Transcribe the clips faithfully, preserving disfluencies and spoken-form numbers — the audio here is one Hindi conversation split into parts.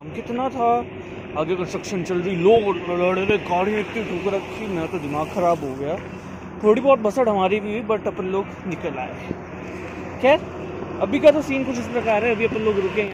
कितना था, आगे कंस्ट्रक्शन चल रही, लोग लड़ रहे, गाड़ियाँ इतनी ठुक रखी, मेरा तो दिमाग ख़राब हो गया। थोड़ी बहुत बसड़ हमारी भी हुई, बट अपन लोग निकल आए। खैर अभी का तो सीन कुछ इस प्रकार है, अभी अपन लोग रुके।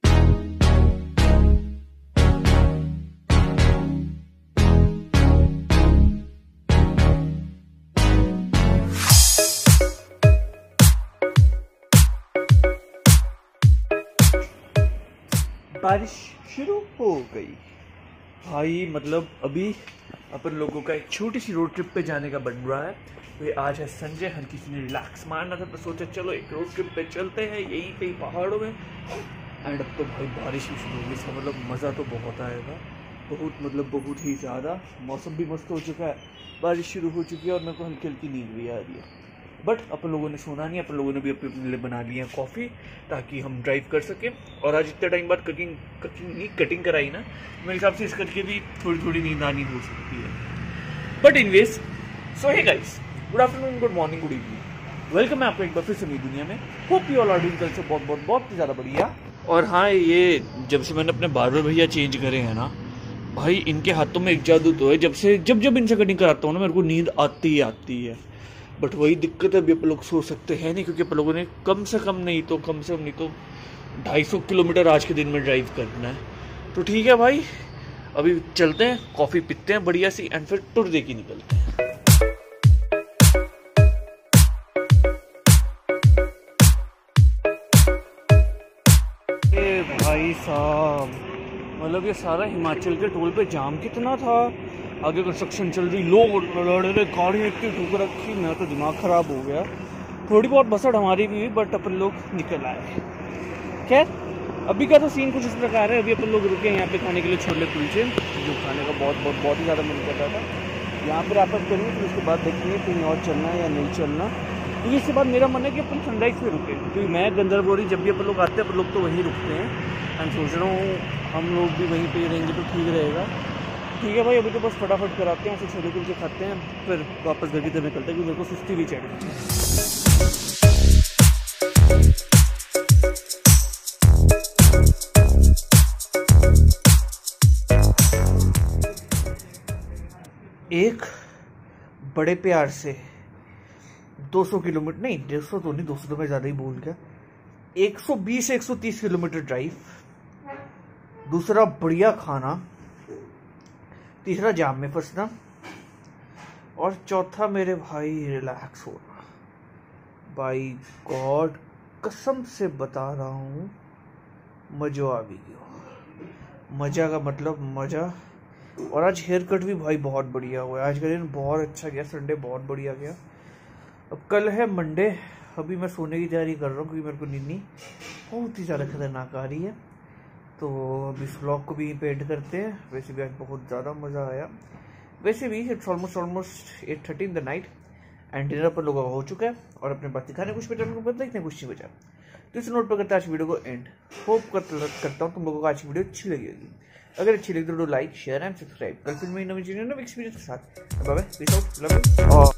बारिश शुरू हो गई भाई, मतलब अभी अपन लोगों का एक छोटी सी रोड ट्रिप पे जाने का बन रहा है। तो आज है संजय, हर किसी ने रिलैक्स मारना था तो सोचा चलो एक रोड ट्रिप पे चलते हैं यहीं कहीं पहाड़ों में। एंड अब तो भाई बारिश भी शुरू होगी, इसका मतलब मज़ा तो बहुत आएगा, बहुत मतलब बहुत ही ज़्यादा। मौसम भी मस्त हो चुका है, बारिश शुरू हो चुकी है और मेरे को हल्की हल्की नींद भी आ रही है। बट अपन लोगों ने सोना नहीं, अपन लोगों ने भी अपने लिए बना लिया कॉफ़ी ताकि हम ड्राइव कर सकें। और आज इतने टाइम बाद कटिंग कटिंग नहीं कटिंग कराई ना, मेरे हिसाब से इस करके भी थोड़ी थोड़ी नींद आनी हो सकती है। बट इनवेज so hey guys, good afternoon, good morning, good evening, welcome है आपको एक बार फिर से नई दुनिया में। Hope you all are doing कल से बहुत बहुत बहुत ज़्यादा बढ़िया। और हाँ, ये जब से मैंने अपने बार्बर भैया चेंज करे हैं ना भाई, इनके हाथों में एक जादू तो है। जब से जब जब इनसे कटिंग कराता हूँ ना, मेरे को नींद आती ही आती है। बट वही दिक्कत है, अभी अपन लोग सो सकते हैं नहीं, क्योंकि अपन लोगों ने कम से कम नहीं तो कम से कम नहीं तो ढाई सौ किलोमीटर आज के दिन में ड्राइव करना है। तो ठीक है भाई, अभी चलते हैं, कॉफ़ी पीते हैं बढ़िया सी, एंड फिर टूर दे के निकलते हैं। ए भाई साहब, मतलब ये सारा हिमाचल के टोल पे जाम कितना था, आगे कंस्ट्रक्शन चल रही, लोग लड़ रहे, गाड़ियाँ इतनी ठुक रखी, मेरा तो दिमाग ख़राब हो गया। थोड़ी बहुत बसड़ हमारी भी हुई, बट अपन लोग निकल आए। खैर अभी का तो सीन कुछ इस प्रकार है, अभी अपन लोग रुके यहाँ पे खाने के लिए छोले कुलचे, जो खाने का बहुत बहुत बहुत ही ज़्यादा मन कर रहा था। यहाँ पर आपस करेंगे, फिर उसके बाद देखेंगे कहीं और चलना है या नहीं चलना। क्योंकि इसके बाद मेरा मन है कि अपन सनराइज़ पे रुके, क्योंकि मैं गंदरबोरी जब भी अपन लोग आते हैं अपन लोग तो वहीं रुकते हैं। एंड सोच रहा हूँ हम लोग भी वहीं पे रहेंगे तो ठीक रहेगा। ठीक है भाई, अभी तो बस फटाफट कराते हैं, ऐसे छोले कुलचे खाते हैं, फिर वापस घर की तरफ निकलते हैं, क्योंकि मेरे को सुस्ती भी चढ़ गई है। एक बड़े प्यार से दो सौ किलोमीटर नहीं, डेढ़ सौ तो नहीं, दो सौ तो मैं ज़्यादा ही बोल गया, एक सौ बीस एक सौ तीस किलोमीटर ड्राइव, दूसरा बढ़िया खाना, तीसरा जाम में फंसना, और चौथा मेरे भाई रिलैक्स होना। बाई गॉड कसम से बता रहा हूँ, मज़ा आ भी गया, मज़ा का मतलब मज़ा। और आज हेयर कट भी भाई बहुत बढ़िया हुआ है, आज का दिन बहुत अच्छा गया, संडे बहुत बढ़िया गया। अब कल है मंडे, अभी मैं सोने की तैयारी कर रहा हूँ, क्योंकि मेरे को नींद बहुत ही ज़्यादा खतरनाक आ रही है। तो अब इस व्लॉग को भी पेंट करते हैं। वैसे भी आज बहुत ज़्यादा मज़ा आया। वैसे भी it's almost almost eight thirty in the night, and dinner पर लोगों का हो चुका है, और अपने बात दिखाने कुछ बचा को देखने कुछ नहीं बचा। तो इस नोट पर करते हैं आज वीडियो को एंड। होप करता हूँ तुम लोगों को आज की वीडियो अच्छी लगेगी। अगर अच्छी लगी तो लाइक शेयर एंड सब्सक्राइब। कल फिर मैं नवी चीज़ नई एक्सपीरियंस के साथ। Bye bye, peace out, love you.